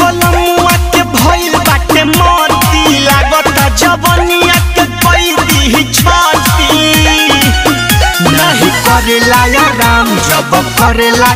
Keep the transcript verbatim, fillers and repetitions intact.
बलमुआ के भइल बाटे मोती लागता जवनिया के कोई दी छाती नहीं करेला या राम जब करेला